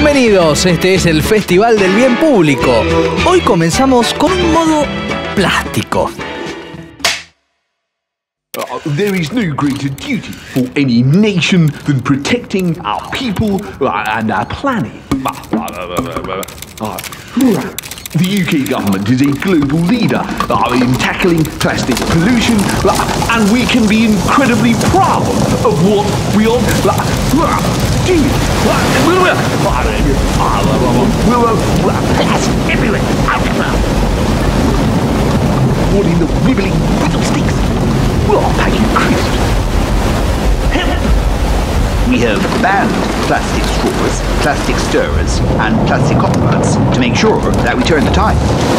Bienvenidos, este es el Festival del Bien Público. Hoy comenzamos con un modo plástico. There is no greater duty for any nation than protecting our people and our planet. The UK government is a global leader in tackling plastic pollution, and we can be incredibly proud of what we are doing. Plastic everywhere. All in the wibbling fiddlesticks. Packing crisps. Help! We have banned plastic straws, plastic stirrers, and plastic cotton buds to make sure that we turn the tide.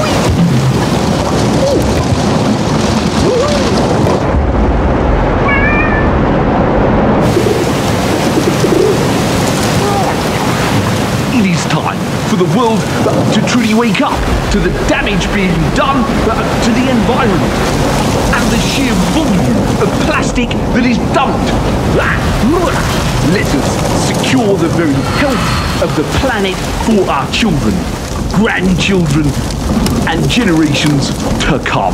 It is time for the world to truly wake up to the damage being done to the environment and the sheer volume of plastic that is dumped. Let us secure the very health of the planet for our children, grandchildren, and generations to come.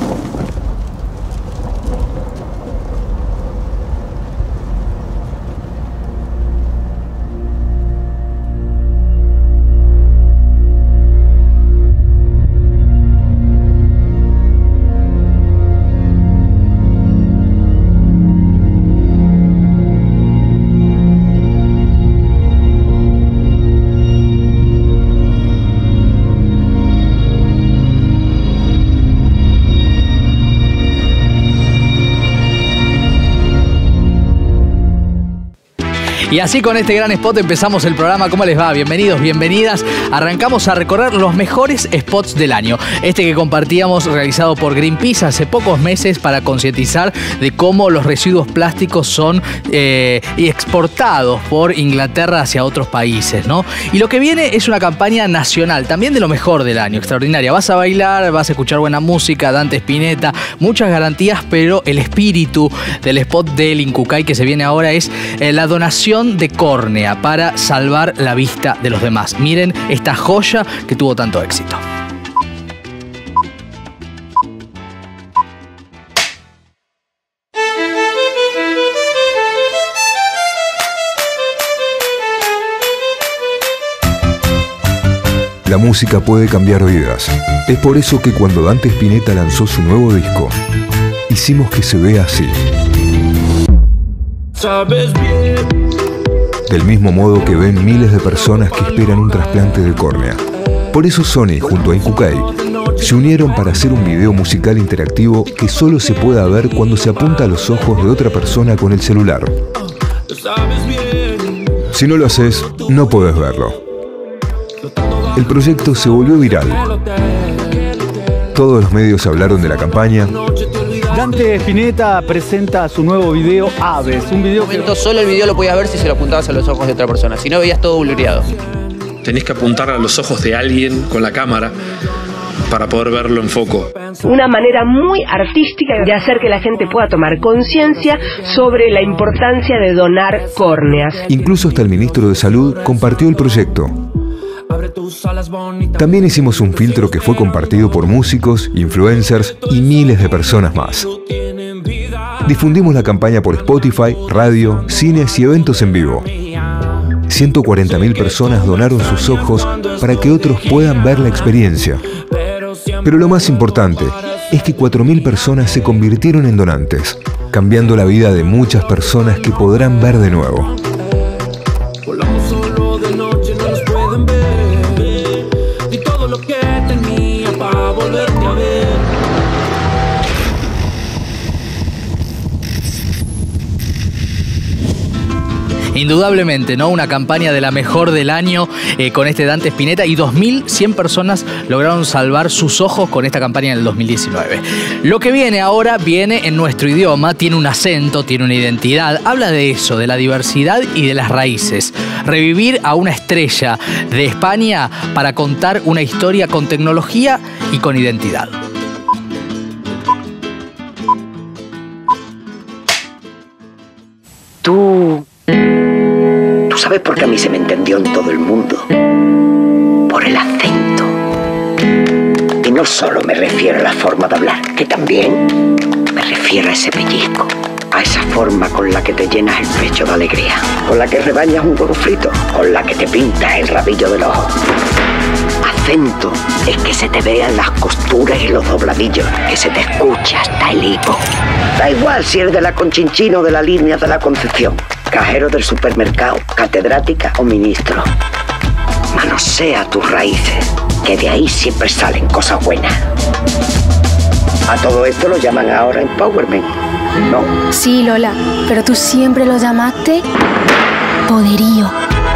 Y así con este gran spot empezamos el programa. ¿Cómo les va? Bienvenidos, bienvenidas. Arrancamos a recorrer los mejores spots del año. Este que compartíamos realizado por Greenpeace hace pocos meses para concientizar de cómo los residuos plásticos son exportados por Inglaterra hacia otros países, ¿no? Y lo que viene es una campaña nacional, también de lo mejor del año, extraordinaria. Vas a bailar, vas a escuchar buena música, Dante Spinetta, muchas garantías, pero el espíritu del spot del Incucay que se viene ahora es la donación de córnea para salvar la vista de los demás. Miren esta joya que tuvo tanto éxito. La música puede cambiar vidas. Es por eso que cuando Dante Spinetta lanzó su nuevo disco, hicimos que se vea así. Sabes bien. Del mismo modo que ven miles de personas que esperan un trasplante de córnea. Por eso Sony, junto a Incucay, se unieron para hacer un video musical interactivo que solo se pueda ver cuando se apunta a los ojos de otra persona con el celular. Si no lo haces, no podés verlo. El proyecto se volvió viral. Todos los medios hablaron de la campaña. Dante Spinetta presenta su nuevo video Aves, un video que... Solo el video lo podías ver si se lo apuntabas a los ojos de otra persona, si no veías todo blureado. Tenés que apuntar a los ojos de alguien con la cámara para poder verlo en foco. Una manera muy artística de hacer que la gente pueda tomar conciencia sobre la importancia de donar córneas. Incluso hasta el ministro de Salud compartió el proyecto. También hicimos un filtro que fue compartido por músicos, influencers y miles de personas más. Difundimos la campaña por Spotify, radio, cines y eventos en vivo. 140.000 personas donaron sus ojos para que otros puedan ver la experiencia. Pero lo más importante es que 4.000 personas se convirtieron en donantes, cambiando la vida de muchas personas que podrán ver de nuevo. Indudablemente, ¿no? Una campaña de la mejor del año con este Dante Spinetta, y 2.100 personas lograron salvar sus ojos con esta campaña en el 2019. Lo que viene ahora viene en nuestro idioma, tiene un acento, tiene una identidad, habla de eso, de la diversidad y de las raíces. Revivir a una estrella de España para contar una historia con tecnología y con identidad. sabes por qué a mí se me entendió en todo el mundo? Por el acento. Y no solo me refiero a la forma de hablar, que también me refiero a ese pellizco, a esa forma con la que te llenas el pecho de alegría, con la que rebañas un huevo frito, con la que te pintas el rabillo del ojo. Acento es que se te vean las costuras y los dobladillos, que se te escucha hasta el hipo. Da igual si eres de la Conchinchina o de la línea de la Concepción, cajero del supermercado, catedrática o ministro. Manosea tus raíces, que de ahí siempre salen cosas buenas. A todo esto lo llaman ahora empowerment, ¿no? Sí, Lola, pero tú siempre lo llamaste poderío.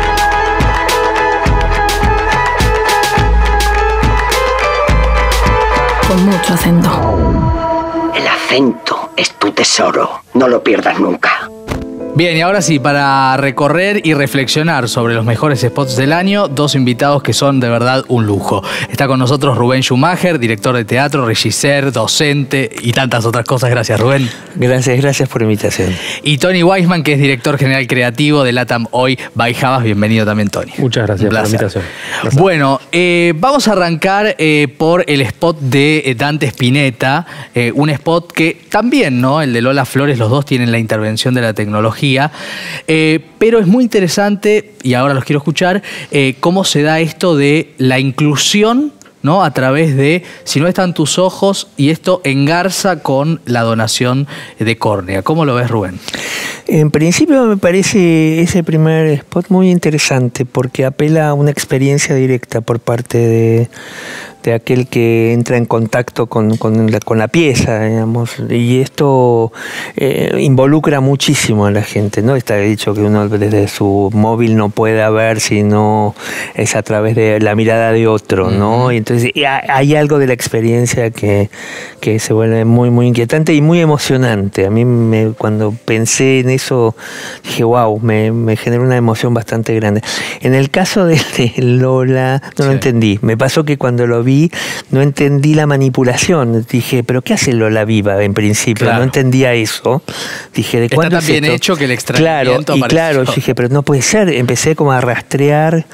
Con mucho acento. El acento es tu tesoro, no lo pierdas nunca. Bien, y ahora sí, para recorrer y reflexionar sobre los mejores spots del año, dos invitados que son de verdad un lujo. Está con nosotros Rubén Schumacher, director de teatro, regisseur, docente y tantas otras cosas. Gracias, Rubén. Gracias por la invitación. Y Tony Weisman, que es director general creativo de LATAM Hoy by Havas. Bienvenido también, Tony. Muchas gracias por la invitación. Gracias. Bueno, vamos a arrancar por el spot de Dante Spinetta, un spot que también, ¿no? El de Lola Flores, los dos tienen la intervención de la tecnología. Pero es muy interesante, y ahora los quiero escuchar, cómo se da esto de la inclusión, ¿no? A través de Si no están tus ojos, y esto engarza con la donación de córnea. ¿Cómo lo ves, Rubén? En principio me parece ese primer spot muy interesante porque apela a una experiencia directa por parte de aquel que entra en contacto con la pieza, digamos, y esto involucra muchísimo a la gente, ¿no? Está dicho que uno desde su móvil no puede ver si no es a través de la mirada de otro, ¿no? Y entonces hay algo de la experiencia que se vuelve muy, muy inquietante y muy emocionante. A mí cuando pensé en eso dije, wow, me generó una emoción bastante grande. En el caso de Lola no lo entendí. Me pasó que cuando lo vi no entendí la manipulación. Dije, ¿pero qué hace Lola Viva en principio? Claro. No entendía eso. Dije, ¿de cuándo está tan bien hecho que el extrañamiento Claro, yo dije, pero no puede ser. Empecé como a rastrear.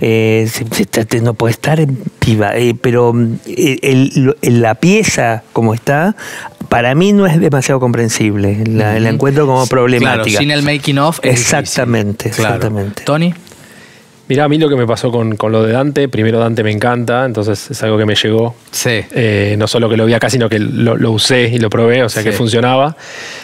No puede estar viva. Pero la pieza como está, para mí no es demasiado comprensible. La encuentro como problemática. Claro, sin el making of es exactamente. Tony. Mirá, a mí lo que me pasó con lo de Dante, primero Dante me encanta, entonces es algo que me llegó. Sí. No solo que lo vi acá, sino que lo usé y lo probé, o sea que funcionaba.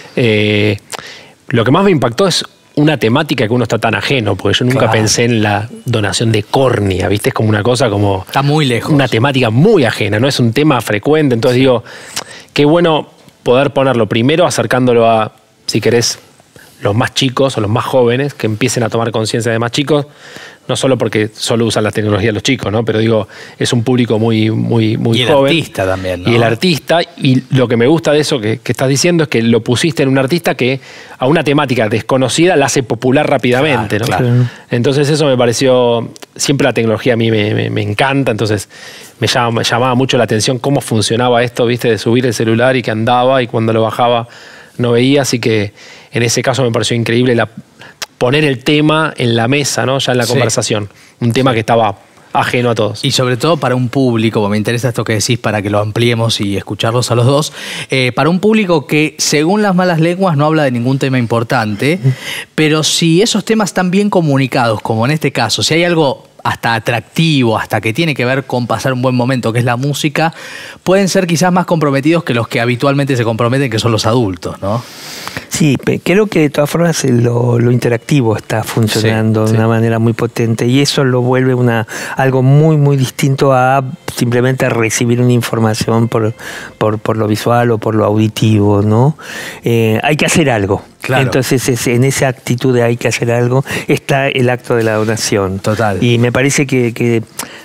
Lo que más me impactó es una temática que uno está tan ajeno, porque yo nunca pensé en la donación de córnea, ¿viste? Es como una cosa como... Está muy lejos. Una temática muy ajena, no es un tema frecuente, entonces digo, qué bueno poder ponerlo primero acercándolo a, si querés, los más chicos o los más jóvenes, que empiecen a tomar conciencia de más chicos, no solo porque solo usan la tecnología los chicos, ¿no? Pero digo, es un público muy joven. Y el artista también, ¿no? Y el artista, y lo que me gusta de eso que estás diciendo es que lo pusiste en un artista que a una temática desconocida la hace popular rápidamente, ¿no? Claro. Entonces eso me pareció, siempre la tecnología a mí me encanta, entonces me llamaba mucho la atención cómo funcionaba esto, ¿viste? De subir el celular y que andaba y cuando lo bajaba no veía, así que en ese caso me pareció increíble poner el tema en la mesa, ¿no? Ya en la conversación. Un tema que estaba ajeno a todos. Y sobre todo para un público, me interesa esto que decís para que lo ampliemos y escucharlos a los dos, para un público que según las malas lenguas no habla de ningún tema importante, pero si esos temas están bien comunicados, como en este caso, si hay algo hasta atractivo, hasta que tiene que ver con pasar un buen momento, que es la música, pueden ser quizás más comprometidos que los que habitualmente se comprometen, que son los adultos, ¿no? Sí, creo que de todas formas lo interactivo está funcionando de una manera muy potente y eso lo vuelve algo muy, muy distinto a simplemente recibir una información por lo visual o por lo auditivo, ¿no? Hay que hacer algo. Claro. Entonces, en esa actitud de hay que hacer algo, está el acto de la donación. Total. Y me parece que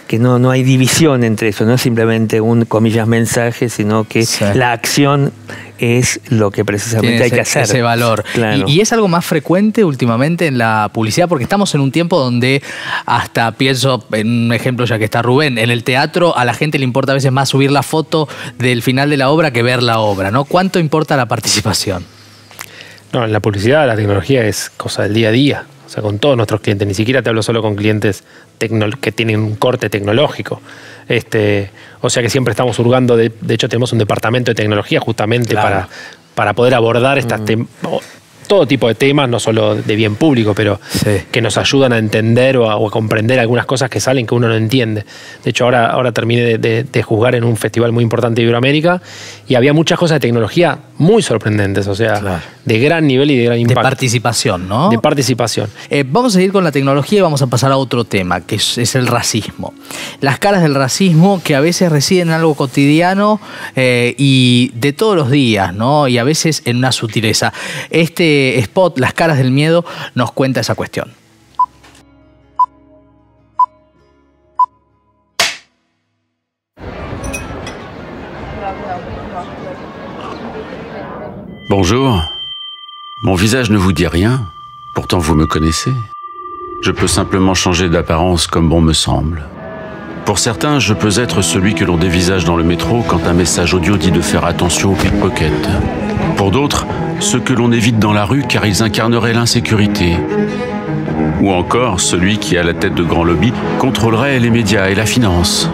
no hay división entre eso, no es simplemente un, comillas, mensaje, sino que la acción es lo que precisamente hay que hacer. Ese valor. Claro. Y es algo más frecuente últimamente en la publicidad, porque estamos en un tiempo donde hasta pienso en un ejemplo ya que está Rubén, en el teatro a la gente le importa a veces más subir la foto del final de la obra que ver la obra, ¿no? ¿Cuánto importa la participación? No, en la publicidad la tecnología es cosa del día a día. O sea, con todos nuestros clientes. Ni siquiera te hablo solo con clientes que tienen un corte tecnológico. O sea que siempre estamos hurgando. De hecho, tenemos un departamento de tecnología justamente para poder abordar todo tipo de temas, no solo de bien público, pero que nos ayudan a entender o a comprender algunas cosas que salen que uno no entiende. De hecho, ahora terminé de juzgar en un festival muy importante de Iberoamérica y había muchas cosas de tecnología muy sorprendentes, o sea, de gran nivel y de gran impacto. De participación, ¿no? De participación. Vamos a seguir con la tecnología y vamos a pasar a otro tema, que es el racismo. Las caras del racismo que a veces residen en algo cotidiano y de todos los días, ¿no? Y a veces en una sutileza. Este spot, Las caras del miedo, nos cuenta esa cuestión. Bonjour. Mon visage ne vous dit rien, pourtant vous me connaissez. Je peux simplement changer d'apparence comme bon me semble. Pour certains, je peux être celui que l'on dévisage dans le métro quand un message audio dit de faire attention aux pickpockets. Pour d'autres, ceux que l'on évite dans la rue car ils incarneraient l'insécurité. Ou encore celui qui, à la tête de grands lobbies, contrôlerait les médias et la finance.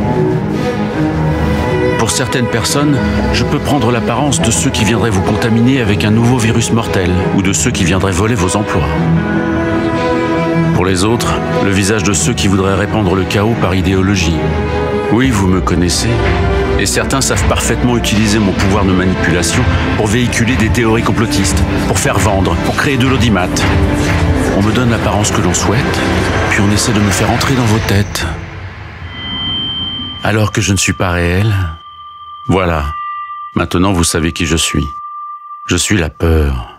Pour certaines personnes, je peux prendre l'apparence de ceux qui viendraient vous contaminer avec un nouveau virus mortel ou de ceux qui viendraient voler vos emplois. Pour les autres, le visage de ceux qui voudraient répandre le chaos par idéologie. Oui, vous me connaissez. Et certains savent parfaitement utiliser mon pouvoir de manipulation pour véhiculer des théories complotistes, pour faire vendre, pour créer de l'audimat. On me donne l'apparence que l'on souhaite, puis on essaie de me faire entrer dans vos têtes. Alors que je ne suis pas réel. Voilà. Maintenant, vous savez qui je suis. Je suis la peur.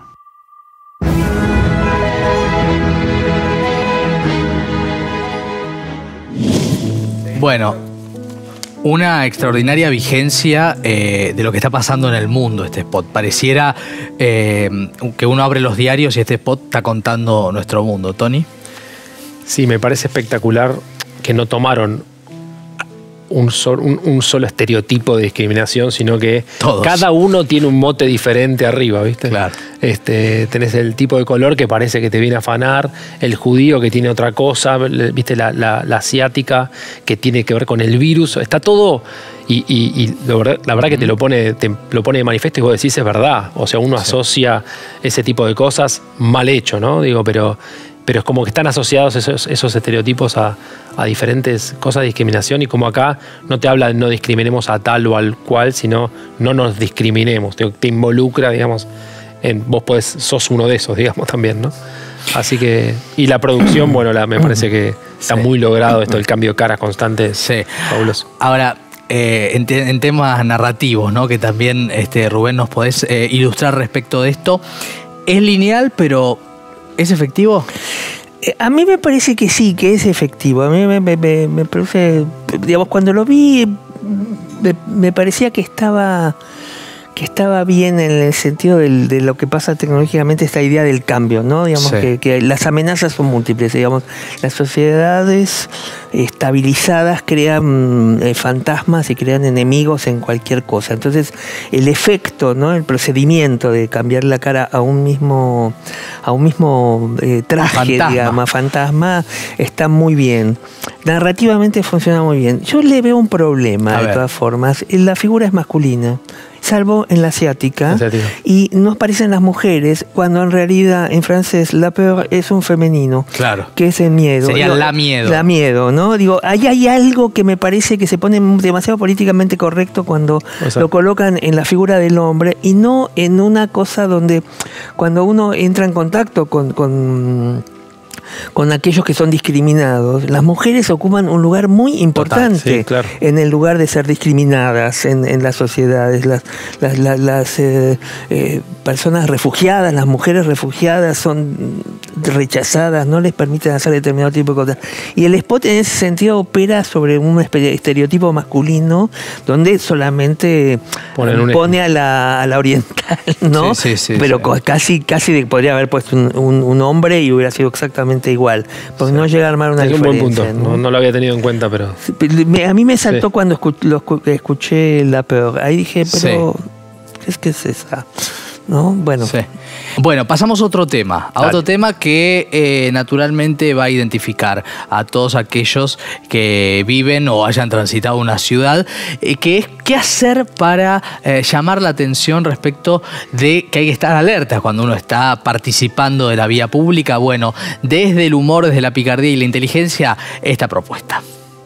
Bueno, una extraordinaria vigencia de lo que está pasando en el mundo este spot. Pareciera que uno abre los diarios y este spot está contando nuestro mundo. ¿Tony? Sí, me parece espectacular que no tomaron un solo estereotipo de discriminación, sino que todos. Cada uno tiene un mote diferente arriba, ¿viste? Claro. Tenés el tipo de color que parece que te viene a afanar, el judío que tiene otra cosa, ¿viste? La asiática que tiene que ver con el virus. Está todo y la verdad que te lo pone de manifiesto y vos decís es verdad. O sea, uno asocia ese tipo de cosas mal hecho, ¿no? Digo, pero es como que están asociados esos estereotipos a diferentes cosas de discriminación y como acá no te habla de no discriminemos a tal o al cual, sino no nos discriminemos. Te involucra, digamos, vos sos uno de esos, digamos, también, ¿no? Así que, y la producción, bueno, me parece que está muy logrado esto, el cambio de caras constante. Sí. Fabuloso. Ahora, en temas narrativos, ¿no? Que también, Rubén, nos podés ilustrar respecto de esto. Es lineal, pero ¿es efectivo? A mí me parece que sí, que es efectivo. A mí me parece, digamos, cuando lo vi, me parecía que estaba bien en el sentido de lo que pasa tecnológicamente, esta idea del cambio, ¿no? Digamos que las amenazas son múltiples, digamos, las sociedades estabilizadas crean fantasmas y crean enemigos en cualquier cosa. Entonces, el efecto, ¿no? El procedimiento de cambiar la cara a un mismo traje, digamos, fantasma, está muy bien. Narrativamente funciona muy bien. Yo le veo un problema, de todas formas. La figura es masculina, salvo en la asiática, y no aparecen las mujeres, cuando en realidad en francés la peur es un femenino, que es el miedo. Sería la miedo. La miedo, ¿no? Digo, ahí hay algo que me parece que se pone demasiado políticamente correcto cuando lo colocan en la figura del hombre y no en una cosa donde cuando uno entra en contacto con aquellos que son discriminados, las mujeres ocupan un lugar muy importante en el lugar de ser discriminadas en las sociedades. Las personas refugiadas, las mujeres refugiadas son rechazadas, no les permiten hacer determinado tipo de cosas. Y el spot en ese sentido opera sobre un estereotipo masculino donde solamente pone a la oriental, ¿no? Pero casi podría haber puesto un hombre y hubiera sido exactamente igual, porque no llega a armar una diferencia. Un buen punto, no lo había tenido en cuenta, pero a mí me saltó cuando escuché la peor. Ahí dije, pero ¿qué es esa? ¿No? Bueno. Bueno, pasamos a otro tema. Otro tema que naturalmente va a identificar a todos aquellos que viven o hayan transitado una ciudad, que es qué hacer para llamar la atención respecto de que hay que estar alerta cuando uno está participando de la vía pública. Bueno, desde el humor, desde la picardía y la inteligencia, esta propuesta.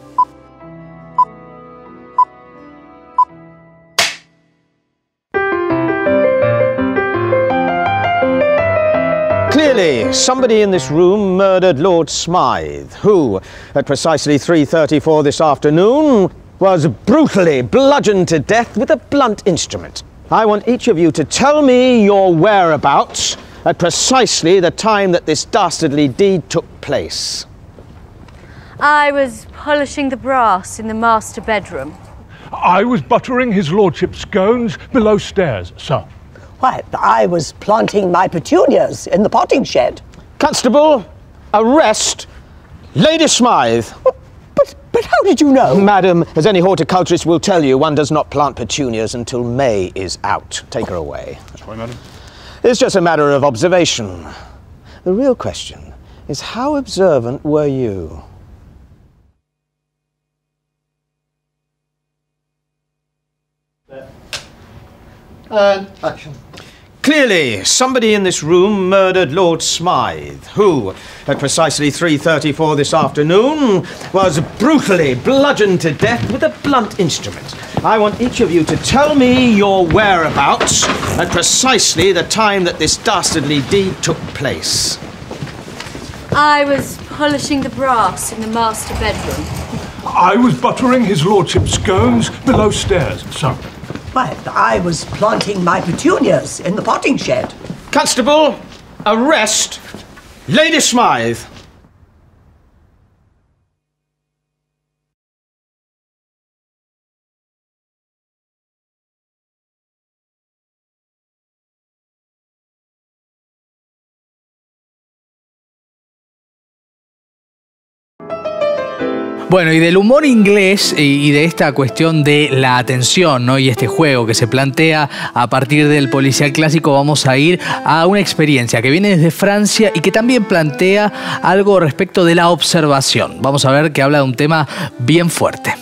Clearly, somebody in this room murdered Lord Smythe, who, at precisely 3:34 this afternoon, was brutally bludgeoned to death with a blunt instrument. I want each of you to tell me your whereabouts at precisely the time that this dastardly deed took place. I was polishing the brass in the master bedroom. I was buttering his lordship's scones below stairs, sir. Why, I was planting my petunias in the potting shed. Constable, arrest Lady Smythe. But how did you know? Madam, as any horticulturist will tell you, one does not plant petunias until May is out. Take her away. Sorry, madam. It's just a matter of observation. The real question is, how observant were you? And action. Clearly, somebody in this room murdered Lord Smythe, who, at precisely 3:34 this afternoon, was brutally bludgeoned to death with a blunt instrument. I want each of you to tell me your whereabouts at precisely the time that this dastardly deed took place. I was polishing the brass in the master bedroom. I was buttering his lordship's scones below stairs, sir. Why, I was planting my petunias in the potting shed. Constable, arrest Lady Smythe. Bueno, y del humor inglés y de esta cuestión de la atención, ¿no? Y este juego que se plantea a partir del policial clásico, vamos a ir a una experiencia que viene desde Francia y que también plantea algo respecto de la observación. Vamos a ver que habla de un tema bien fuerte.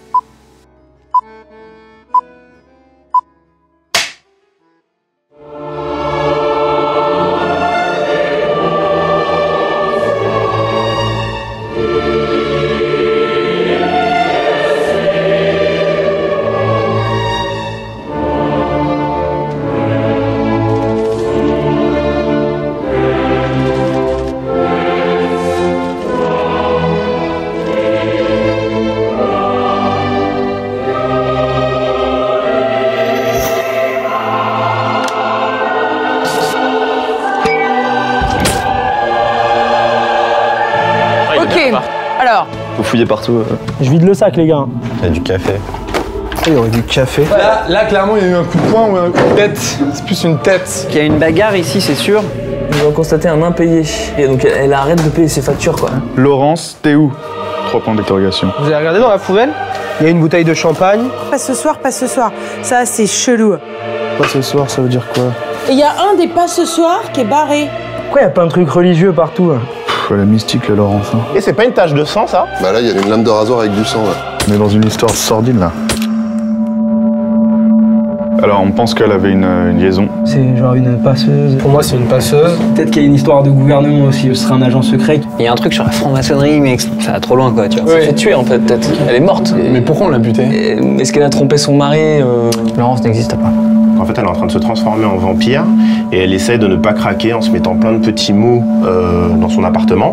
Alors, Vous fouillez partout. Je vide le sac, les gars. Il y a du café. Il y aurait du café. Là, clairement, il y a eu un coup de poing ou un coup de tête. C'est plus une tête. il y a une bagarre ici, c'est sûr. Nous avons constaté un impayé. Et donc elle arrête de payer ses factures, quoi. Laurence, t'es où 3 points d'interrogation. Vous avez regardé dans la poubelle? Il y a une bouteille de champagne. Pas ce soir, pas ce soir. Ça, c'est chelou. Pas ce soir, ça veut dire quoi? Et il y a un des pas ce soir qui est barré. Pourquoi il n'y a pas un truc religieux partout? La mystique, la Laurence. Hein. Et c'est pas une tache de sang, ça? Bah là, il y a une lame de rasoir avec du sang, là. On est dans une histoire sordide, là. Alors, on pense qu'elle avait une liaison. C'est genre une passeuse. Pour moi, c'est une passeuse. Peut-être qu'il y a une histoire de gouvernement aussi, ce serait un agent secret. Il y a un truc sur la franc-maçonnerie, mais ça va trop loin, quoi, tu vois. Elle s'est fait tuer, en fait, peut-être. Elle est morte. Mais pourquoi on l'a butée? Est-ce qu'elle a trompé son mari? Laurence n'existe pas. En fait, elle est en train de se transformer en vampire et elle essaye de ne pas craquer en se mettant plein de petits mots dans son appartement.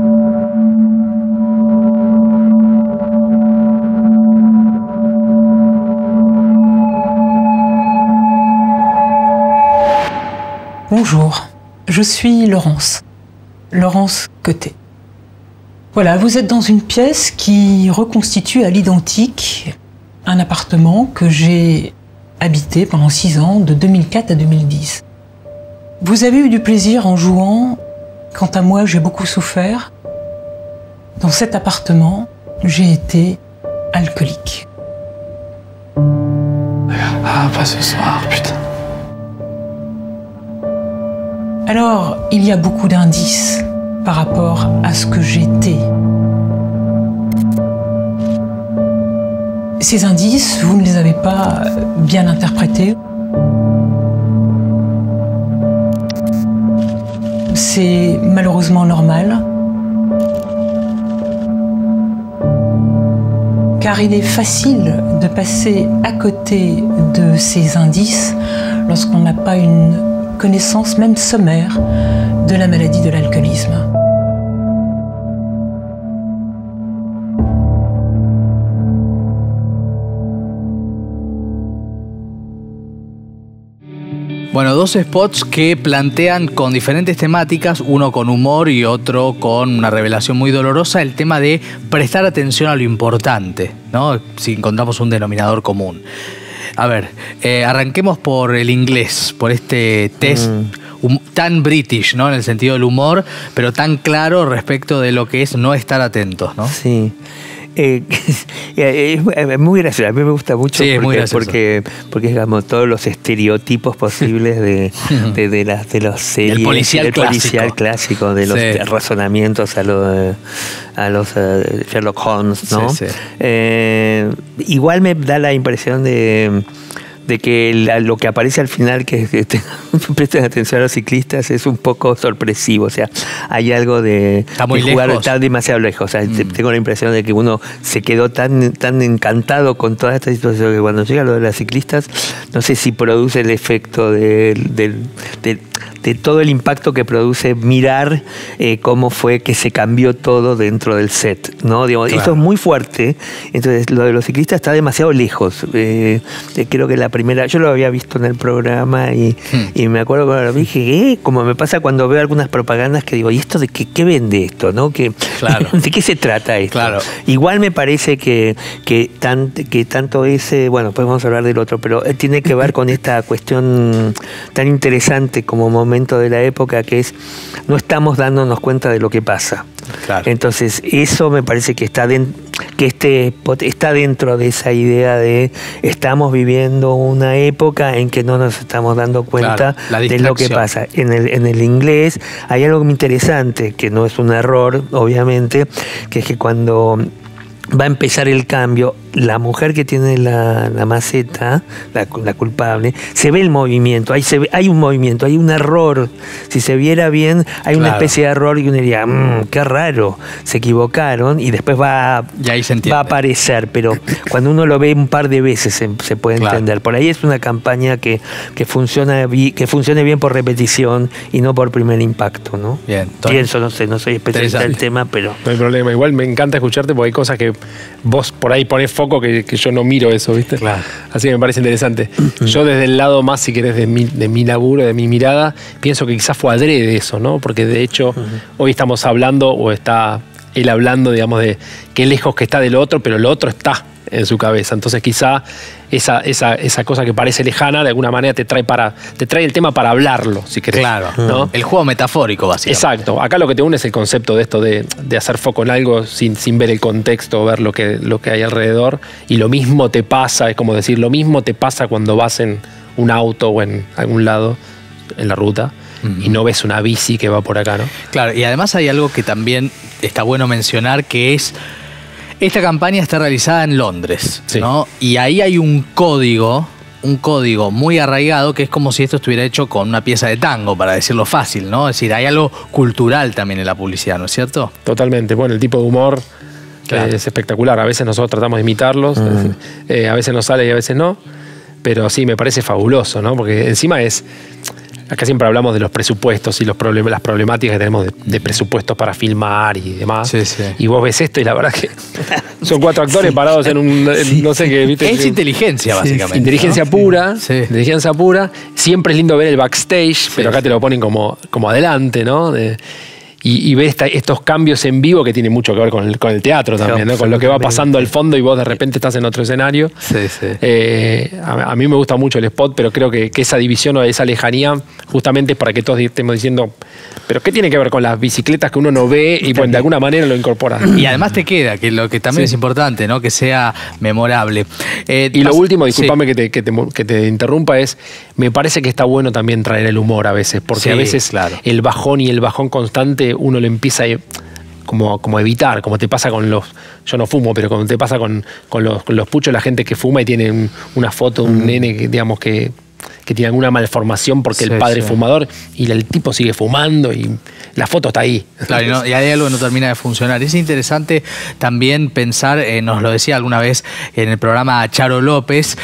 Bonjour, je suis Laurence. Laurence Côté. Voilà, vous êtes dans une pièce qui reconstitue à l'identique un appartement que j'ai habité pendant 6 ans, de 2004 à 2010. Vous avez eu du plaisir en jouant. Quant à moi, j'ai beaucoup souffert. Dans cet appartement, j'ai été alcoolique. Ah, pas ce soir, putain. Alors, il y a beaucoup d'indices par rapport à ce que j'étais. Ces indices, vous ne les avez pas bien interprétés. C'est malheureusement normal. Car il est facile de passer à côté de ces indices lorsqu'on n'a pas une connaissance, même sommaire, de la maladie de l'alcoolisme. Bueno, dos spots que plantean con diferentes temáticas, uno con humor y otro con una revelación muy dolorosa, el tema de prestar atención a lo importante, ¿no? Si encontramos un denominador común. A ver, arranquemos por el inglés, por este test tan british, ¿no? En el sentido del humor, pero tan claro respecto de lo que es no estar atentos, ¿no? Sí. Es muy gracioso, a mí me gusta mucho, sí, porque digamos todos los estereotipos posibles de los series, el policial clásico, de los razonamientos a los Sherlock Holmes, ¿no? Sí, sí. Igual me da la impresión de que lo que aparece al final, que presten atención a los ciclistas, es un poco sorpresivo. O sea, hay algo de jugar, está demasiado lejos. O sea, tengo la impresión de que uno se quedó tan encantado con toda esta situación que cuando llega lo de las ciclistas, no sé si produce el efecto de todo el impacto que produce mirar cómo fue que se cambió todo dentro del set, ¿no? Digamos, claro. Esto es muy fuerte. Entonces, lo de los ciclistas está demasiado lejos. Creo que la primera, yo lo había visto en el programa y me acuerdo cuando lo vi, dije, como me pasa cuando veo algunas propagandas que digo, ¿y esto de qué vende esto? ¿No? Claro. ¿De qué se trata esto? Claro. Igual me parece que tanto ese, bueno, pues vamos a hablar del otro, pero tiene que ver con esta cuestión tan interesante como momento de la época, que es no estamos dándonos cuenta de lo que pasa. Claro. Entonces eso me parece que está dentro de esa idea de estamos viviendo una época en que no nos estamos dando cuenta, claro, de lo que pasa. En el inglés hay algo muy interesante, que no es un error, obviamente, que es que cuando va a empezar el cambio, la mujer que tiene la maceta, la culpable, se ve el movimiento, hay un movimiento, hay un error. Si se viera bien, hay una especie de error y uno diría, qué raro, se equivocaron, y después va a aparecer, pero cuando uno lo ve un par de veces se puede entender. Por ahí es una campaña que funcione bien por repetición y no por primer impacto, ¿no? Bien, pienso, no sé, no soy especialista del tema, pero no hay problema. Igual me encanta escucharte porque hay cosas que vos por ahí ponés foco que yo no miro eso, ¿viste? Claro. Así que me parece interesante. Yo desde el lado más, si querés, de mi laburo, de mi mirada, pienso que quizás fue adrede eso, ¿no? Porque de hecho hoy estamos hablando, o está él hablando, digamos, de qué lejos que está del otro, pero el otro está en su cabeza. Entonces quizá esa cosa que parece lejana de alguna manera te trae el tema para hablarlo, si querés. Claro, ¿no? El juego metafórico, básicamente. Exacto. Acá lo que te une es el concepto de esto de hacer foco en algo sin ver el contexto, ver lo que hay alrededor. Y lo mismo te pasa, es como decir, lo mismo te pasa cuando vas en un auto o en algún lado, en la ruta, y no ves una bici que va por acá, ¿no? Claro, y además hay algo que también está bueno mencionar, que es esta campaña está realizada en Londres, sí, ¿no? Y ahí hay un código muy arraigado, que es como si esto estuviera hecho con una pieza de tango, para decirlo fácil, ¿no? Es decir, hay algo cultural también en la publicidad, ¿no es cierto? Totalmente. Bueno, el tipo de humor es espectacular. A veces nosotros tratamos de imitarlos, a veces nos sale y a veces no, pero sí, me parece fabuloso, ¿no? Porque encima acá siempre hablamos de los presupuestos y las problemáticas que tenemos de presupuestos para filmar y demás. Sí, sí. Y vos ves esto y la verdad que son 4 actores parados en no sé qué, ¿viste? Es inteligencia, básicamente. Inteligencia, ¿no? Pura. Sí. Inteligencia pura. Siempre es lindo ver el backstage, pero acá te lo ponen como adelante, ¿no? y ves estos cambios en vivo que tienen mucho que ver con el teatro también, ¿no? Con lo que va pasando al fondo y vos de repente estás en otro escenario. Sí, sí. A mí me gusta mucho el spot, pero creo que esa división o esa lejanía justamente es para que todos estemos diciendo, pero ¿qué tiene que ver con las bicicletas que uno no ve y pues de alguna manera lo incorpora? Y además te queda, que lo que también es importante, ¿no? Que sea memorable. Y lo último, discúlpame que te interrumpa, me parece que está bueno también traer el humor a veces, porque a veces el bajón y el bajón constante uno lo empieza a como evitar, como te pasa con yo no fumo, pero como te pasa con los puchos, la gente que fuma y tiene una foto de un nene que, digamos, que tiene alguna malformación porque el padre es fumador y el tipo sigue fumando y la foto está ahí. Claro, y hay algo que no termina de funcionar. Es interesante también pensar, nos lo decía alguna vez en el programa Charo López,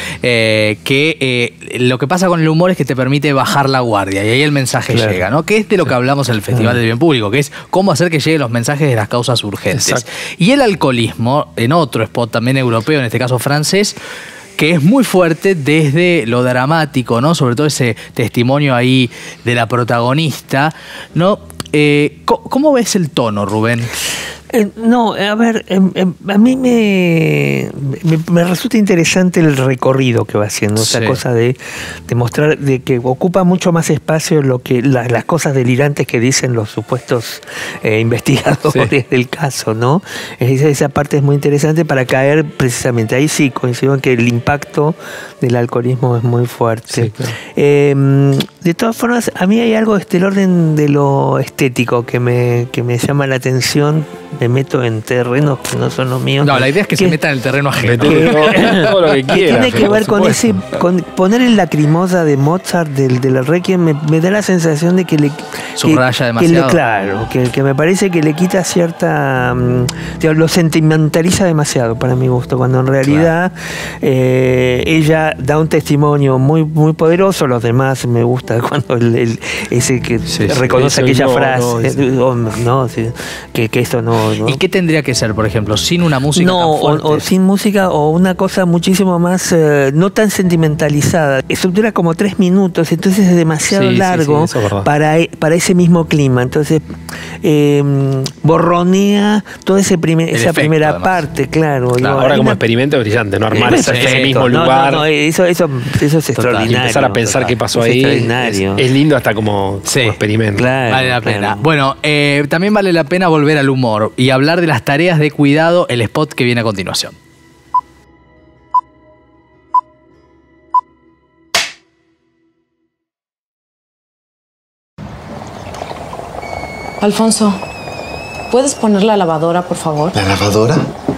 que lo que pasa con el humor es que te permite bajar la guardia y ahí el mensaje llega, ¿no? Que es de lo que hablamos en el Festival del Bien Público, que es cómo hacer que lleguen los mensajes de las causas urgentes. Exacto. Y el alcoholismo, en otro spot también europeo, en este caso francés, que es muy fuerte desde lo dramático, ¿no? Sobre todo ese testimonio ahí de la protagonista, ¿no? ¿Cómo ves el tono, Rubén? No, a ver, a mí me resulta interesante el recorrido que va haciendo, esa cosa de mostrar de que ocupa mucho más espacio lo que las cosas delirantes que dicen los supuestos investigadores del caso, ¿no? Esa parte es muy interesante para caer precisamente. Ahí sí coincido en que el impacto del alcoholismo es muy fuerte. Sí, claro. De todas formas, a mí hay algo del orden de lo estético que me llama la atención. Me meto en terrenos que no son los míos. No, la idea es que se meta en el terreno ajeno. Todo lo que quiera, tiene que ver con poner el Lacrimosa de Mozart, del Requiem, me da la sensación de que le subraya demasiado. Claro, que me parece que le quita cierta... lo sentimentaliza demasiado para mi gusto, cuando en realidad ella da un testimonio muy, muy poderoso. Los demás me gusta cuando ese que reconoce aquella frase, que esto no. ¿Y qué tendría que ser, por ejemplo? ¿Sin una música tan fuerte? O sin música, o una cosa muchísimo más, no tan sentimentalizada. Dura como 3 minutos, entonces es demasiado largo para ese mismo clima. Entonces borronea toda esa primera parte, claro. Ahora como experimento brillante, no armar ese mismo lugar. Eso es extraordinario. Y empezar a pensar qué pasó ahí. Es lindo hasta como experimento. Claro, vale la pena. Bueno, también vale la pena volver al humor y hablar de las tareas de cuidado, el spot que viene a continuación. Alfonso, ¿puedes poner la lavadora, por favor? ¿La lavadora?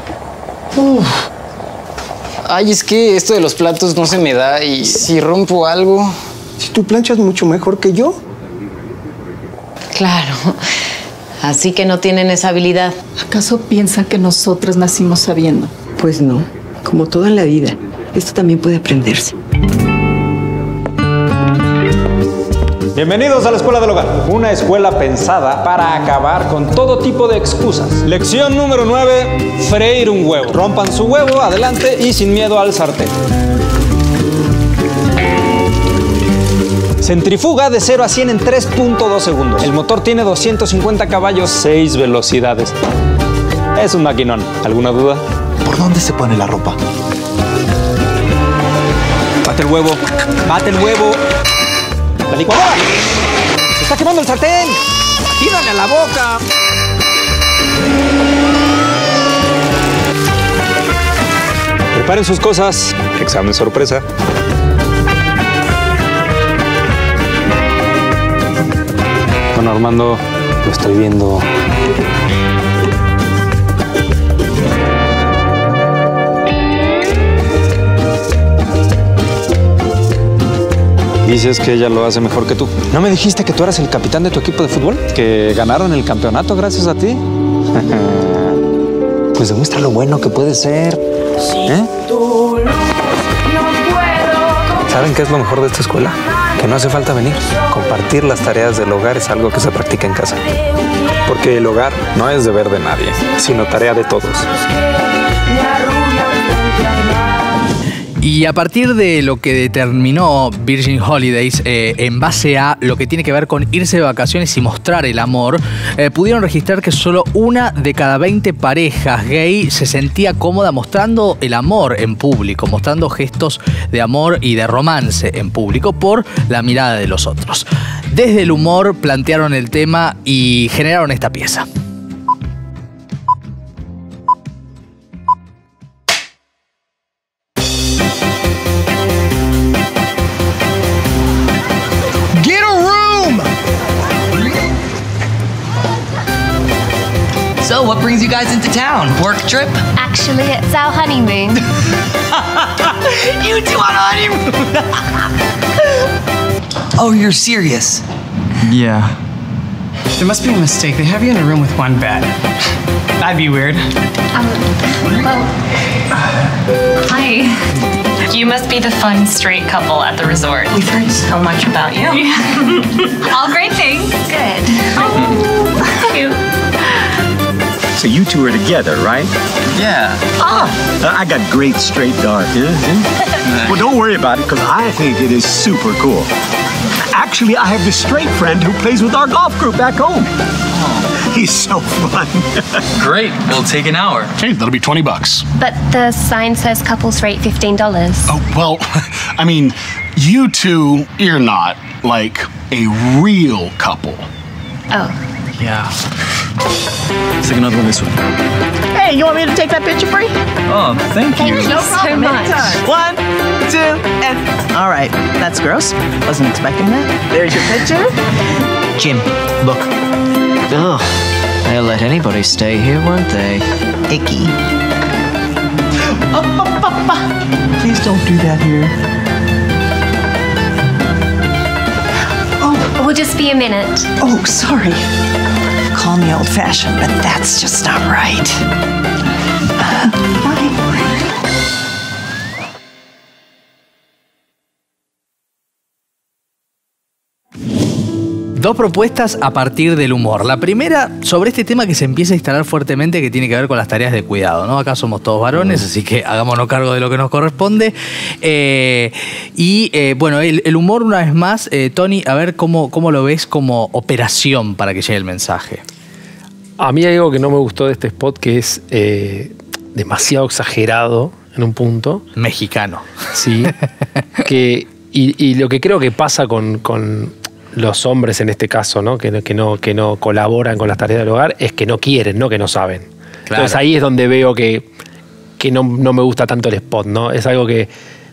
Ay, es que esto de los platos no se me da y si rompo algo... Si tú planchas mucho mejor que yo. Claro. Así que no tienen esa habilidad. ¿Acaso piensan que nosotros nacimos sabiendo? Pues no. Como todo en la vida, esto también puede aprenderse. Bienvenidos a la Escuela del Hogar, una escuela pensada para acabar con todo tipo de excusas. Lección número 9, freír un huevo. Rompan su huevo, adelante y sin miedo al sartén. Centrifuga de 0 a 100 en 3.2 segundos. El motor tiene 250 caballos, 6 velocidades. Es un maquinón. ¿Alguna duda? ¿Por dónde se pone la ropa? Bate el huevo. Bate el huevo. ¡La licuadora! ¡Se está quemando el sartén! ¡Tírale a la boca! Preparen sus cosas. Examen sorpresa. Don Armando, lo estoy viendo. Dices que ella lo hace mejor que tú. ¿No me dijiste que tú eras el capitán de tu equipo de fútbol? ¿Que ganaron el campeonato gracias a ti? Pues demuestra lo bueno que puede ser. ¿Saben qué es lo mejor de esta escuela? Que no hace falta venir. Compartir las tareas del hogar es algo que se practica en casa. Porque el hogar no es deber de nadie, sino tarea de todos. Y a partir de lo que determinó Virgin Holidays en base a lo que tiene que ver con irse de vacaciones y mostrar el amor, pudieron registrar que solo 1 de cada 20 parejas gay se sentía cómoda mostrando el amor en público, mostrando gestos de amor y de romance en público por la mirada de los otros. Desde el humor plantearon el tema y generaron esta pieza. So, what brings you guys into town? Work trip? Actually, it's our honeymoon. You two on a honeymoon? Oh, you're serious? Yeah. There must be a mistake. They have you in a room with one bed. That'd be weird. Well, hi. You must be the fun straight couple at the resort. We've heard so much about you. All great things. Good. Oh, cute. So you two are together, right? Yeah. Ah, I got great straight daughters. Well, don't worry about it, because I think it is super cool. Actually, I have this straight friend who plays with our golf group back home. Oh. He's so fun. Great. We'll take an hour. Okay, that'll be $20. But the sign says couples rate $15. Oh, well, I mean, you two, you're not like a real couple. Oh. Yeah. Let's take another one this way. Hey, you want me to take that picture for you? Oh, thank you. Thank you so much. Anytime. 1, 2, and... All right, that's gross. Wasn't expecting that. There's your picture. Jim, look. Ugh. They'll let anybody stay here, won't they? Icky. Please don't do that here. Oh, we'll just be a minute. Oh, sorry. Call me old-fashioned, but that's just not right. Bye. Dos propuestas a partir del humor. La primera, sobre este tema que se empieza a instalar fuertemente, que tiene que ver con las tareas de cuidado, ¿no? Acá somos todos varones, así que hagámonos cargo de lo que nos corresponde. Bueno, el humor, una vez más, Tony, a ver cómo lo ves como operación para que llegue el mensaje. A mí hay algo que no me gustó de este spot, que es demasiado exagerado en un punto. Mexicano. Sí. Y lo que creo que pasa con los hombres en este caso, ¿no? Que no colaboran con las tareas del hogar, es que no quieren, no que no saben. Claro. Entonces ahí es donde veo que no me gusta tanto el spot, ¿no? Es algo que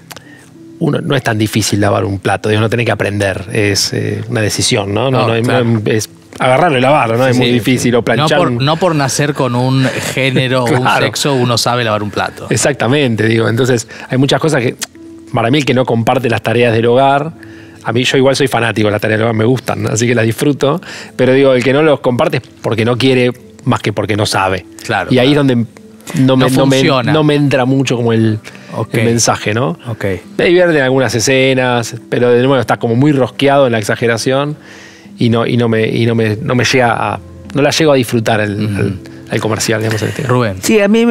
no es tan difícil lavar un plato, no tenés que aprender, es una decisión, ¿no? Claro. Es agarrarlo y lavarlo, ¿no? Sí, es muy difícil, o planchar. No por nacer con un género o un sexo uno sabe lavar un plato. Exactamente, digo. Entonces hay muchas cosas que, para mí, el que no comparte las tareas del hogar, a mí yo igual soy fanático de las tareas del hogar, me gustan, así que las disfruto, pero digo, el que no los comparte es porque no quiere más que porque no sabe. Claro. Y ahí es donde no me entra mucho como el mensaje, ¿no? Okay. Me divierte en algunas escenas, pero de nuevo está como muy rosqueado en la exageración y no la llego a disfrutar el comercial, digamos, en este caso. Rubén. Sí, a mí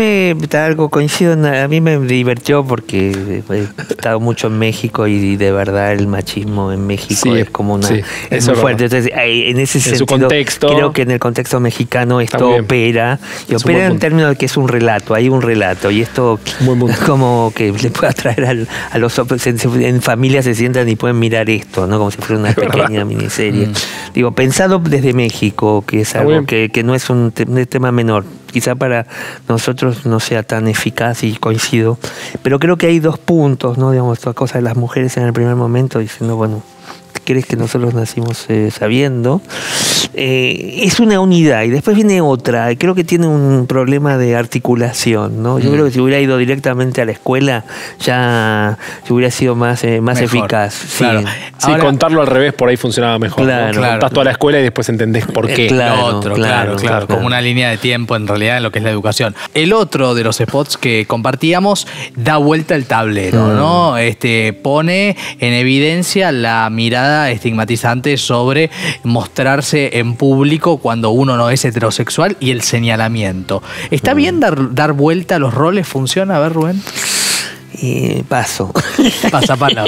a mí me divirtió porque he estado mucho en México y de verdad el machismo en México es como es muy fuerte. Entonces, en ese sentido, su contexto, creo que en el contexto mexicano esto opera, y opera en términos de que es un relato, hay un relato, y esto como que le puede atraer a los hombres, en familia se sientan y pueden mirar esto, ¿no? Como si fuera una pequeña miniserie. Digo, pensado desde México, que es algo que no es un tema menor. Quizá para nosotros no sea tan eficaz, y coincido, pero creo que hay dos puntos, ¿no? Digamos, esta cosa de las mujeres en el primer momento diciendo, bueno, ¿crees que nosotros nacimos sabiendo? Es una unidad, y después viene otra. Creo que tiene un problema de articulación, ¿no? Yo creo que si hubiera ido directamente a la escuela ya hubiera sido más eficaz. Claro. Sí, contarlo al revés por ahí funcionaba mejor. Claro, ¿no? Contás toda la escuela y después entendés por qué. Claro, como una línea de tiempo en realidad en lo que es la educación. El otro de los spots que compartíamos da vuelta el tablero, ¿no? Pone en evidencia la mirada estigmatizante sobre mostrarse en público cuando uno no es heterosexual y el señalamiento. ¿Está bien dar vuelta a los roles? ¿Funciona? A ver, Rubén. y paso. Pasa pala.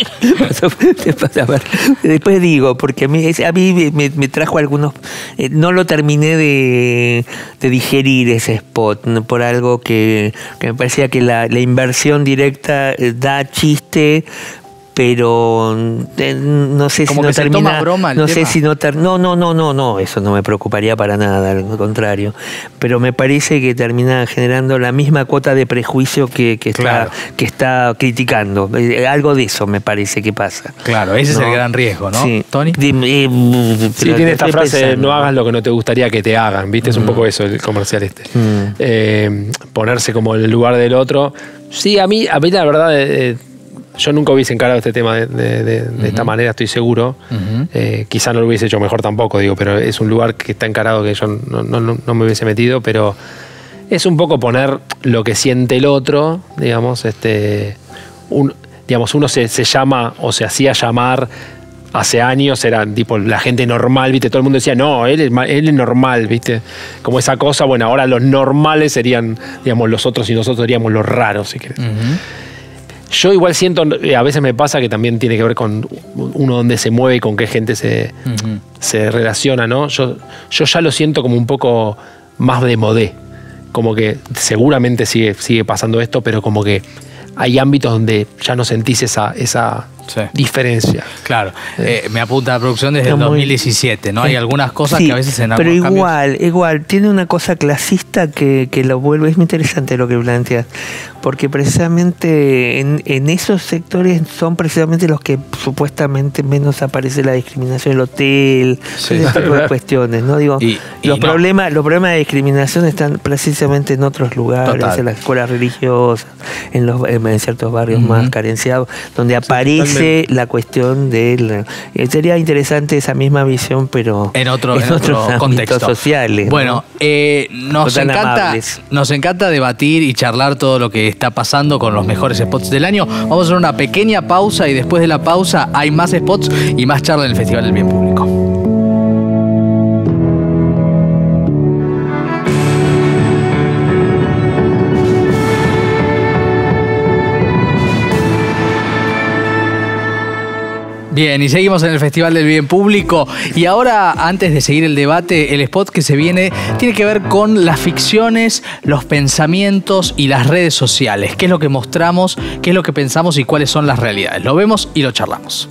Después digo, porque a mí me trajo algunos... no lo terminé de digerir ese spot, ¿no? Por algo que me parecía que la inversión directa da chiste, pero no sé si no termina. Toma broma no sé si no no, eso no me preocuparía para nada, al contrario. Pero me parece que termina generando la misma cuota de prejuicio que está criticando. Algo de eso me parece que pasa. Claro, ese es el gran riesgo, ¿no? Sí. Tony. Sí, tiene esta frase, pensando. No hagas lo que no te gustaría que te hagan, ¿viste? Es un poco eso el comercial este. Ponerse como en el lugar del otro. Sí, a mí la verdad... yo nunca hubiese encarado este tema de esta manera, estoy seguro. Quizá no lo hubiese hecho mejor tampoco, digo, pero es un lugar que está encarado que yo no me hubiese metido, pero es un poco poner lo que siente el otro, digamos, uno se llama o se hacía llamar hace años, era tipo la gente normal, ¿viste? Todo el mundo decía, no, él es normal, ¿viste? Como esa cosa, bueno, ahora los normales serían, digamos, los otros y nosotros seríamos los raros, si querés. Yo igual siento, a veces me pasa que también tiene que ver con uno donde se mueve y con qué gente se relaciona, ¿no? Yo ya lo siento como un poco más de modé. Como que seguramente sigue pasando esto, pero como que hay ámbitos donde ya no sentís esa diferencia. Claro, me apunta la producción desde el 2017, ¿no? Hay algunas cosas que a veces en algunos pero igual, tiene una cosa clasista que lo vuelve, es muy interesante lo que planteas, porque precisamente en esos sectores son precisamente los que supuestamente menos aparece la discriminación, el hotel, ese tipo de cuestiones, ¿no? Digo, los problemas de discriminación están precisamente en otros lugares, en las escuelas religiosas, en ciertos barrios más carenciados, donde aparece la cuestión de sería interesante esa misma visión, pero en otros contextos sociales. Bueno, ¿no? nos encanta debatir y charlar todo lo que está pasando con los mejores spots del año. Vamos a hacer una pequeña pausa y después de la pausa hay más spots y más charla en el Festival del Bien Público. Bien, y seguimos en el Festival del Bien Público. Y ahora, antes de seguir el debate, el spot que se viene tiene que ver con las ficciones, los pensamientos y las redes sociales. ¿Qué es lo que mostramos, qué es lo que pensamos y cuáles son las realidades? Lo vemos y lo charlamos.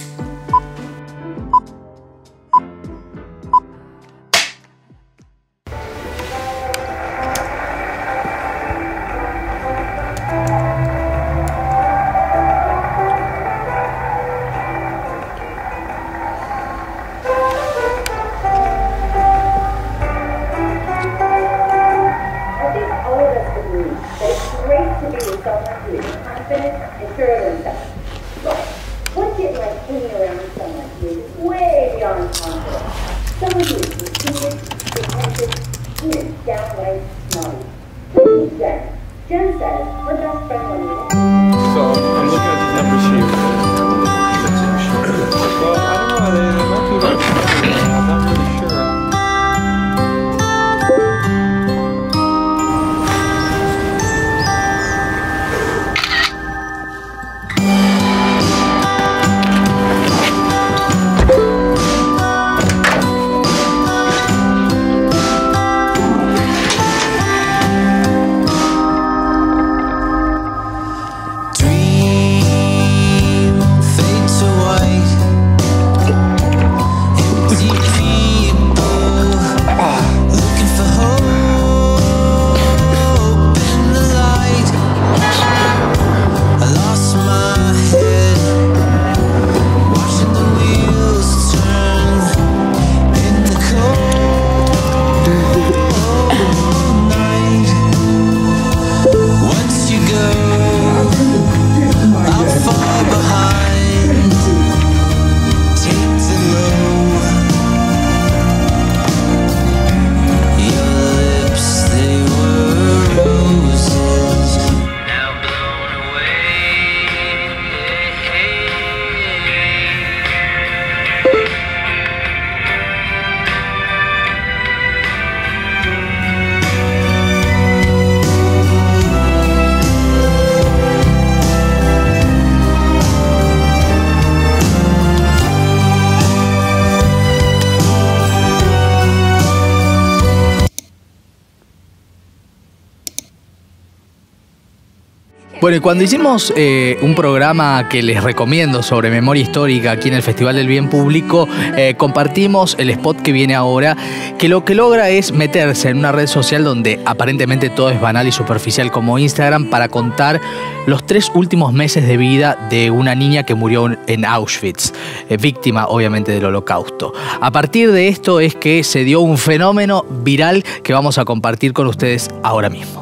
Bueno, y cuando hicimos un programa que les recomiendo sobre memoria histórica aquí en el Festival del Bien Público, compartimos el spot que viene ahora, que lo que logra es meterse en una red social donde aparentemente todo es banal y superficial como Instagram para contar los 3 últimos meses de vida de una niña que murió en Auschwitz, víctima obviamente del Holocausto. A partir de esto es que se dio un fenómeno viral que vamos a compartir con ustedes ahora mismo.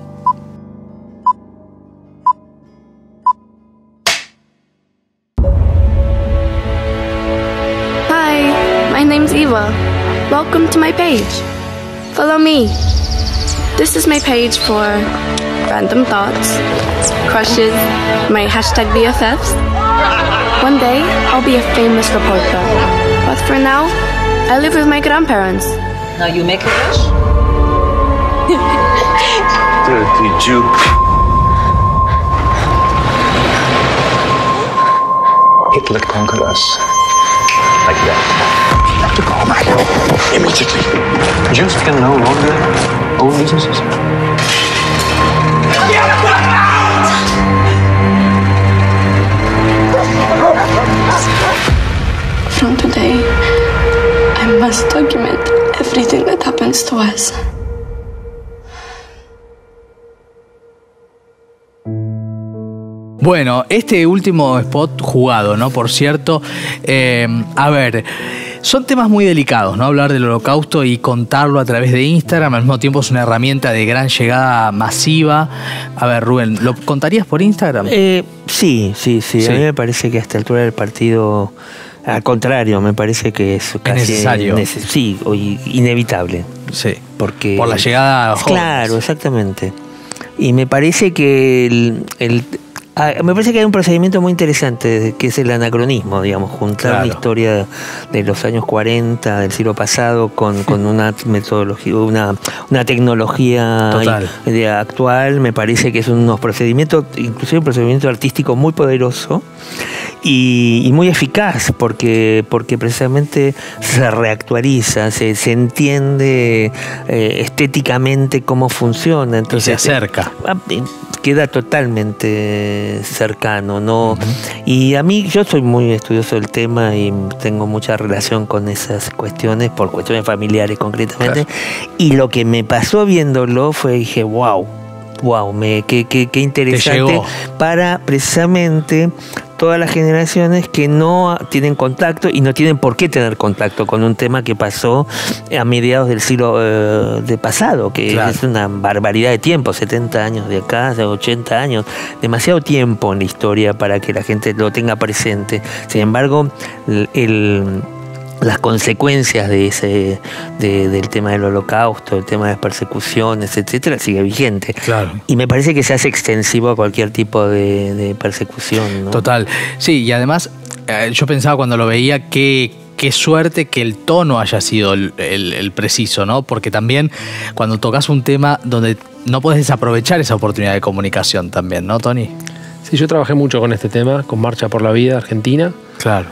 My name's Eva. Welcome to my page. Follow me. This is my page for random thoughts, crushes, my hashtag BFFs. One day, I'll be a famous reporter. But for now, I live with my grandparents. Now you make a wish? Dirty Jew. Hitler conquered us. Like that. To go back immediately. Jews can no longer own businesses. From today, I must document everything that happens to us. Bueno, este último spot jugado, ¿no? Por cierto, a ver, son temas muy delicados, ¿no? Hablar del Holocausto y contarlo a través de Instagram, al mismo tiempo es una herramienta de gran llegada masiva. A ver, Rubén, ¿lo contarías por Instagram? Sí. A mí me parece que a esta altura del partido, al contrario, me parece que es casi necesario. Sí, inevitable. Sí. Porque por la llegada joven. Claro, exactamente. Y me parece que me parece que hay un procedimiento muy interesante, que es el anacronismo, digamos, juntar una historia de los años 40 del siglo pasado con una metodología, una tecnología actual. Me parece que es unos procedimientos, inclusive un procedimiento artístico muy poderoso y muy eficaz, porque precisamente se reactualiza, se entiende estéticamente cómo funciona. Entonces, y se acerca. Queda totalmente cercano, ¿no? Y a mí, yo soy muy estudioso del tema y tengo mucha relación con esas cuestiones, por cuestiones familiares concretamente. Y lo que me pasó viéndolo fue, dije, wow, qué interesante para precisamente todas las generaciones que no tienen contacto y no tienen por qué tener contacto con un tema que pasó a mediados del siglo pasado, que es una barbaridad de tiempo, 70 años de acá, 80 años, demasiado tiempo en la historia para que la gente lo tenga presente. Sin embargo, las consecuencias de del tema del Holocausto, el tema de las persecuciones, etcétera, sigue vigente. Claro. Y me parece que se hace extensivo a cualquier tipo de persecución, ¿no? Total. Sí, y además yo pensaba cuando lo veía qué suerte que el tono haya sido el preciso, ¿no? Porque también cuando tocas un tema donde no puedes desaprovechar esa oportunidad de comunicación también, ¿no, Tony? Sí, yo trabajé mucho con este tema, con Marcha por la Vida Argentina. Claro.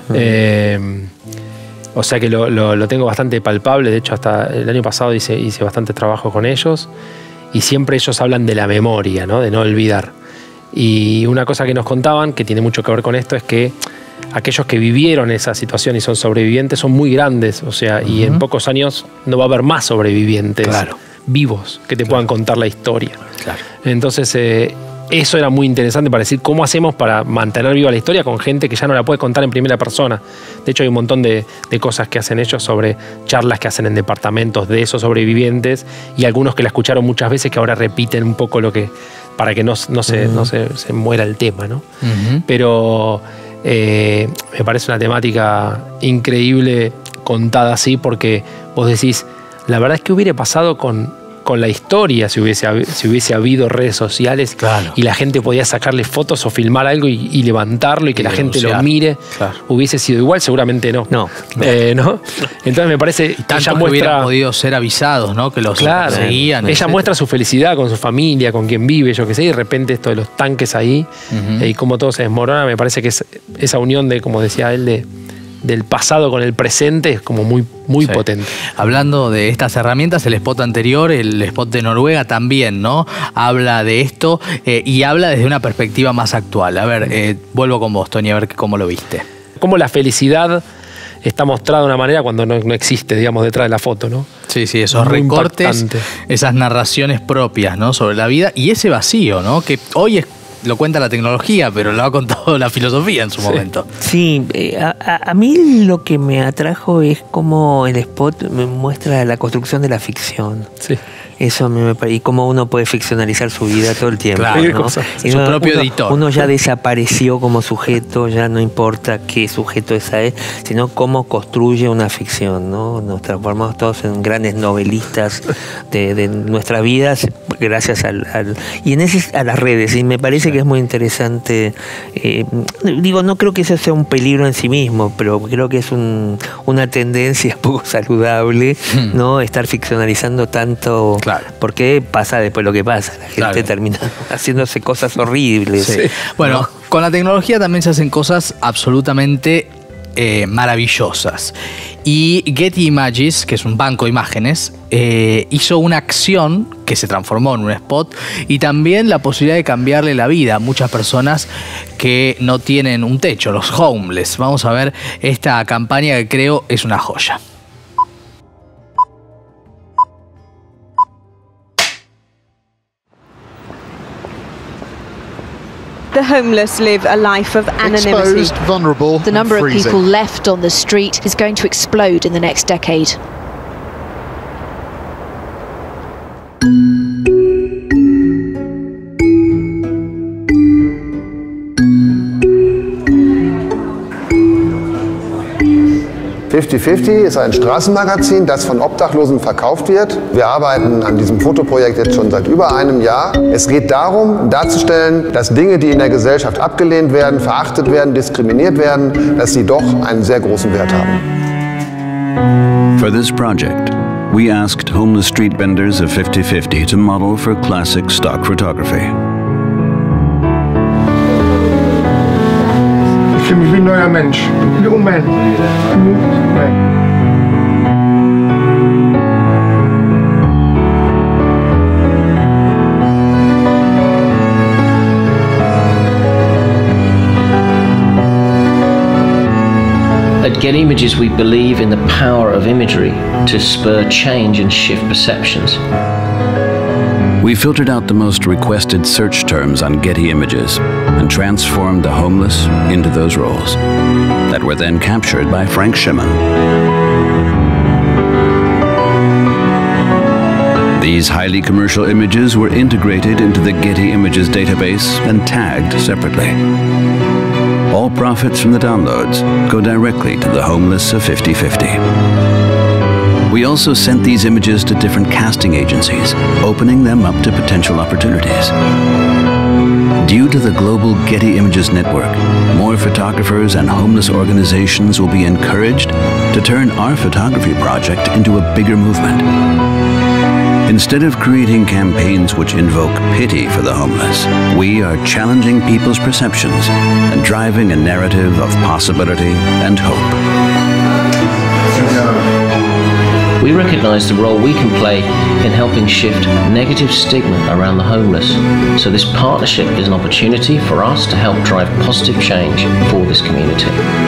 O sea que lo tengo bastante palpable. De hecho, hasta el año pasado hice bastante trabajo con ellos. Y siempre ellos hablan de la memoria, ¿no? De no olvidar. Y una cosa que nos contaban, que tiene mucho que ver con esto, es que aquellos que vivieron esa situación y son sobrevivientes son muy grandes. O sea, y en pocos años no va a haber más sobrevivientes vivos que te puedan contar la historia. Claro. Entonces, eso era muy interesante para decir cómo hacemos para mantener viva la historia con gente que ya no la puede contar en primera persona. De hecho, hay un montón de cosas que hacen ellos sobre charlas que hacen en departamentos de esos sobrevivientes y algunos que la escucharon muchas veces que ahora repiten un poco lo que para que no se muera el tema, ¿no? Pero me parece una temática increíble contada así, porque vos decís, la verdad es que hubiera pasado con la historia si hubiese habido redes sociales y la gente podía sacarle fotos o filmar algo y levantarlo y que la gente lo mire. Hubiese sido igual, seguramente no. ¿no? Entonces me parece que ella muestra, hubieran podido ser avisados, ¿no? Que los seguían. Ella muestra su felicidad con su familia, con quien vive, yo qué sé, y de repente esto de los tanques ahí y cómo todo se desmorona. Me parece que es esa unión de, como decía él, del pasado con el presente es como muy potente. Hablando de estas herramientas, el spot anterior, el spot de Noruega también, ¿no? Habla de esto y habla desde una perspectiva más actual. A ver, vuelvo con vos, Tony, a ver cómo lo viste. Cómo la felicidad está mostrada de una manera cuando no existe, digamos, detrás de la foto, ¿no? Sí, esos muy recortes, impactante. esas narraciones propias, ¿no? Sobre la vida y ese vacío, ¿no? Que hoy lo cuenta la tecnología, pero lo ha contado la filosofía en su momento. Sí, a mí lo que me atrajo es cómo el spot me muestra la construcción de la ficción. Sí. Eso me parece. Y cómo uno puede ficcionalizar su vida todo el tiempo. Claro, ¿no? su propio editor. Uno ya desapareció como sujeto, ya no importa qué sujeto esa es, sino cómo construye una ficción, ¿no? Nos transformamos todos en grandes novelistas de nuestras vidas gracias a las redes. Y me parece que es muy interesante. No creo que eso sea un peligro en sí mismo, pero creo que es una tendencia poco saludable, ¿no? Estar ficcionalizando tanto. Claro. Porque pasa después lo que pasa. La gente termina haciéndose cosas horribles. Sí. Bueno, ¿no? Con la tecnología también se hacen cosas absolutamente maravillosas. Y Getty Images, que es un banco de imágenes, hizo una acción que se transformó en un spot y también la posibilidad de cambiarle la vida a muchas personas que no tienen un techo, los homeless. Vamos a ver esta campaña que creo es una joya. The homeless live a life of anonymity. Exposed, vulnerable, the number of freezing. people left on the street is going to explode in the next decade. »50/50« ist ein Straßenmagazin, das von Obdachlosen verkauft wird. Wir arbeiten an diesem Fotoprojekt jetzt schon seit über einem Jahr. Es geht darum, darzustellen, dass Dinge, die in der Gesellschaft abgelehnt werden, verachtet werden, diskriminiert werden, dass sie doch einen sehr großen Wert haben. For this project, we asked homeless street vendors of 50/50 to model for classic stock photography. Ich fühle mich wie ein neuer Mensch. Little man. At Getty Images, we believe in the power of imagery to spur change and shift perceptions. We filtered out the most requested search terms on Getty Images and transformed the homeless into those roles that were then captured by Frank Schimann. These highly commercial images were integrated into the Getty Images database and tagged separately. All profits from the downloads go directly to the homeless of 50/50. We also sent these images to different casting agencies, opening them up to potential opportunities. Due to the global Getty Images network, more photographers and homeless organizations will be encouraged to turn our photography project into a bigger movement. Instead of creating campaigns which invoke pity for the homeless, we are challenging people's perceptions and driving a narrative of possibility and hope. We recognize the role we can play in helping shift negative stigma around the homeless. So this partnership is an opportunity for us to help drive positive change for this community.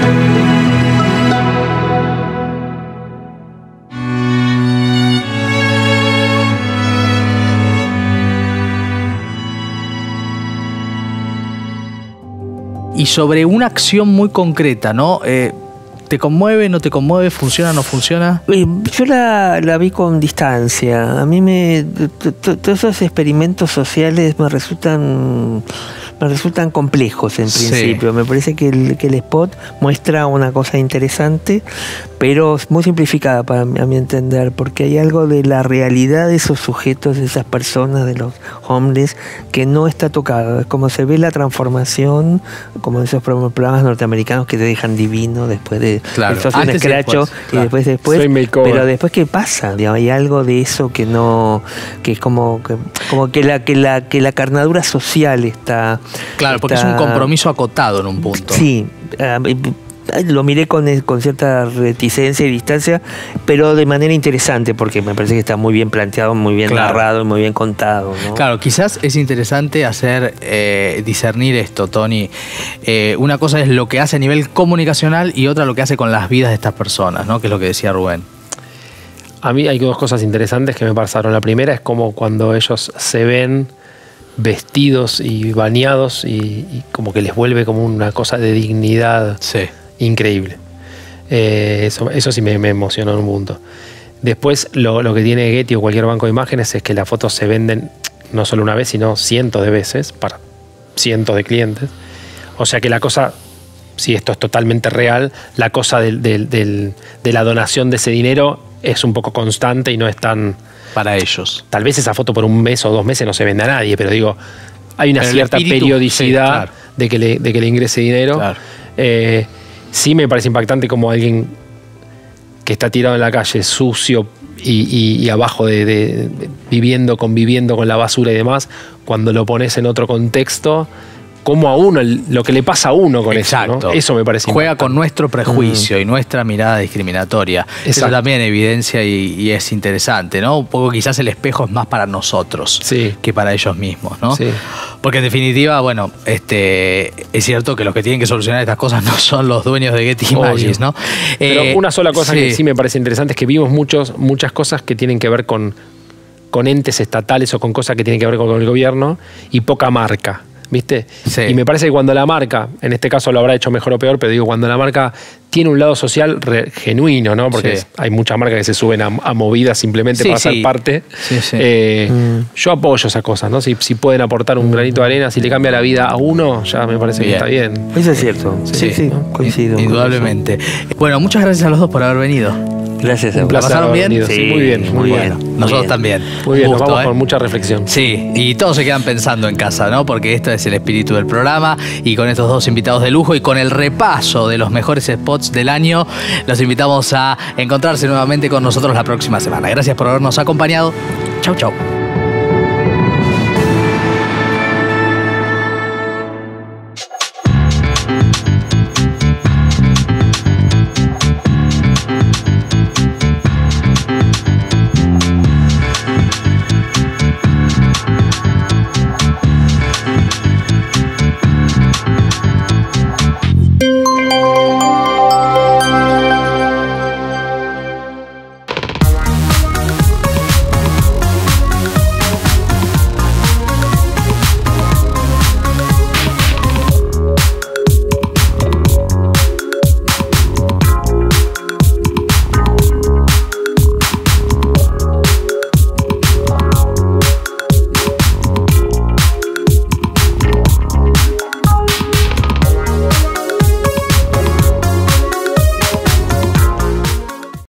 Y sobre una acción muy concreta, ¿no? ¿Te conmueve, no te conmueve? ¿Funciona, no funciona? Yo la vi con distancia. A mí todos esos experimentos sociales me resultan complejos en principio. Sí. Me parece que el spot muestra una cosa interesante, pero muy simplificada a mi entender, porque hay algo de la realidad de esos sujetos, de esas personas, de los homeless, que no está tocado. Es como se ve la transformación, como en esos programas norteamericanos que te dejan divino después de sos un escracho y después pero después ¿qué pasa? Digamos, hay algo de eso que es como que la carnadura social está. Claro, porque es un compromiso acotado en un punto. Sí. lo miré con cierta reticencia y distancia, pero de manera interesante, porque me parece que está muy bien planteado, muy bien narrado y muy bien contado, ¿no? Claro, quizás es interesante hacer discernir esto, Tony. Una cosa es lo que hace a nivel comunicacional y otra lo que hace con las vidas de estas personas, ¿no? Que es lo que decía Rubén. A mí hay dos cosas interesantes que me pasaron. La primera es como cuando ellos se ven vestidos y bañados y como que les vuelve como una cosa de dignidad increíble. Eso sí me emocionó en un punto. Después lo que tiene Getty o cualquier banco de imágenes es que las fotos se venden no solo una vez, sino cientos de veces para cientos de clientes. O sea que la cosa, si esto es totalmente real, la cosa de la donación de ese dinero es un poco constante y no es tan... Para ellos. Tal vez esa foto por un mes o 2 meses no se vende a nadie, pero digo, hay una cierta periodicidad de que le ingrese dinero. Claro. Sí me parece impactante como alguien que está tirado en la calle, sucio y abajo conviviendo con la basura y demás, cuando lo pones en otro contexto, como a uno, lo que le pasa a uno con eso, ¿no? Eso me parece Juega con nuestro prejuicio y nuestra mirada discriminatoria. Eso también evidencia y es interesante, ¿no? Un poco quizás el espejo es más para nosotros que para ellos mismos, ¿no? Sí. Porque en definitiva, bueno, es cierto que los que tienen que solucionar estas cosas no son los dueños de Getty Images, ¿no? Pero una sola cosa que sí me parece interesante es que vimos muchas cosas que tienen que ver con entes estatales o con cosas que tienen que ver con el gobierno y poca marca. ¿Viste? Sí. Y me parece que cuando la marca, en este caso lo habrá hecho mejor o peor, pero digo, cuando la marca tiene un lado social genuino, ¿no? Porque hay muchas marcas que se suben a movidas simplemente para ser parte. Yo apoyo esas cosas, ¿no? Si pueden aportar un granito de arena, si le cambia la vida a uno, ya me parece que está bien. Eso es cierto. Sí, coincido. Indudablemente. Bueno, muchas gracias a los dos por haber venido. Gracias. ¿La pasaron bien? Sí, muy bien. Muy bien. Nosotros también. Muy bien, nos vamos con mucha reflexión. Sí, y todos se quedan pensando en casa, ¿no? Porque esto es el espíritu del programa y con estos dos invitados de lujo y con el repaso de los mejores spots del año, los invitamos a encontrarse nuevamente con nosotros la próxima semana. Gracias por habernos acompañado. Chau, chau.